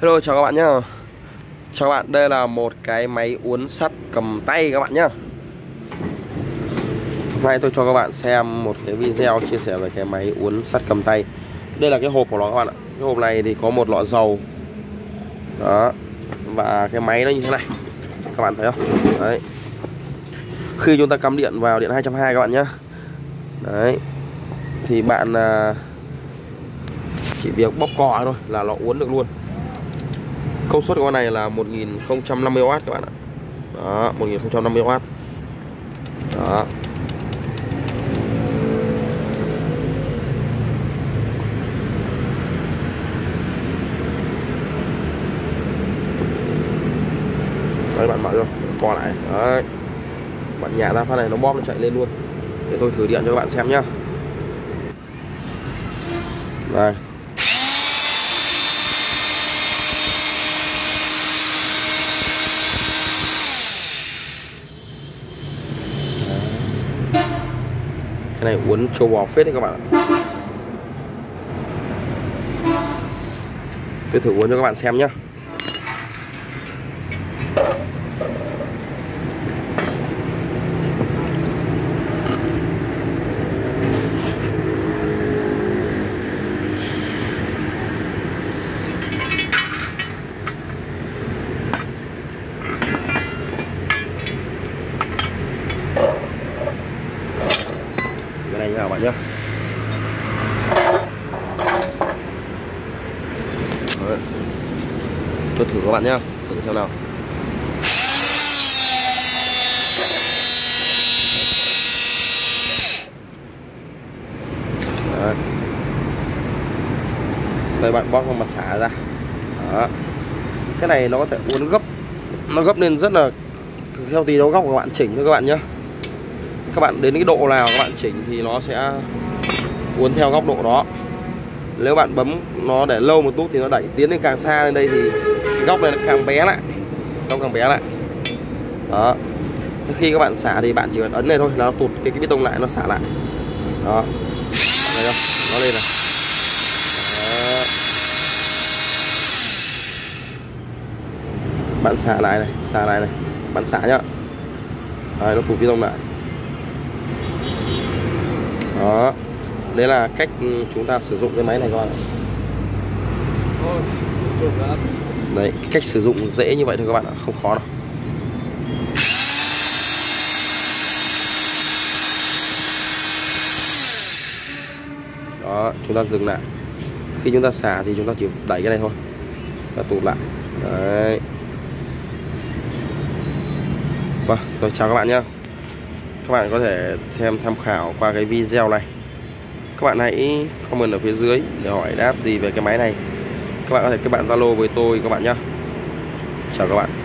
Hello, chào các bạn nhá. Chào các bạn, đây là một cái máy uốn sắt cầm tay các bạn nhá. Hôm nay tôi cho các bạn xem một cái video chia sẻ về cái máy uốn sắt cầm tay. Đây là cái hộp của nó các bạn ạ. Cái hộp này thì có một lọ dầu. Đó. Và cái máy nó như thế này. Các bạn thấy không? Đấy. Khi chúng ta cắm điện vào điện 220 các bạn nhá. Đấy. Thì bạn chỉ việc bóp cò thôi là nó uốn được luôn. Công suất của con này là 1050W các bạn ạ. Đó, 1050W. Đó. Đấy, bạn mở rồi, co lại. Đấy. Bạn nhả ra phát này nó bóp nó chạy lên luôn. Để tôi thử điện cho các bạn xem nhá. Đây. Cái này uốn trâu bò phết đấy các bạn ạ. Tôi thử uốn cho các bạn xem nhá. Cái này nha các bạn nhé. Đấy. Tôi thử các bạn nhé, thử xem nào. Đấy. Đây bạn bóp mặt xả ra. Đó. Cái này nó có thể uốn gấp, nó gấp lên rất là theo tùy góc của bạn chỉnh thôi các bạn nhé. Các bạn đến cái độ nào các bạn chỉnh thì nó sẽ uốn theo góc độ đó. Nếu bạn bấm nó để lâu một chút thì nó đẩy tiến lên càng xa lên đây thì cái góc này nó càng bé lại, góc càng bé lại. Đó. Khi các bạn xả thì bạn chỉ cần ấn này thôi là nó tụt cái bê tông lại, nó xả lại. Đó. Bạn thấy không? Nó lên này. Đó. Bạn xả lại này, bạn xả nhá. Đấy, nó tụt bê tông lại. Đó. Đấy là cách chúng ta sử dụng cái máy này các bạn ạ. Đấy, cái cách sử dụng dễ như vậy thôi các bạn ạ, không khó đâu. Đó, chúng ta dừng lại. Khi chúng ta xả thì chúng ta chỉ đẩy cái này thôi, và tụt lại. Đấy. Vâng, rồi chào các bạn nhé. Các bạn có thể xem tham khảo qua cái video này. Các bạn hãy comment ở phía dưới để hỏi đáp gì về cái máy này. Các bạn có thể kết bạn Zalo với tôi các bạn nhé. Chào các bạn.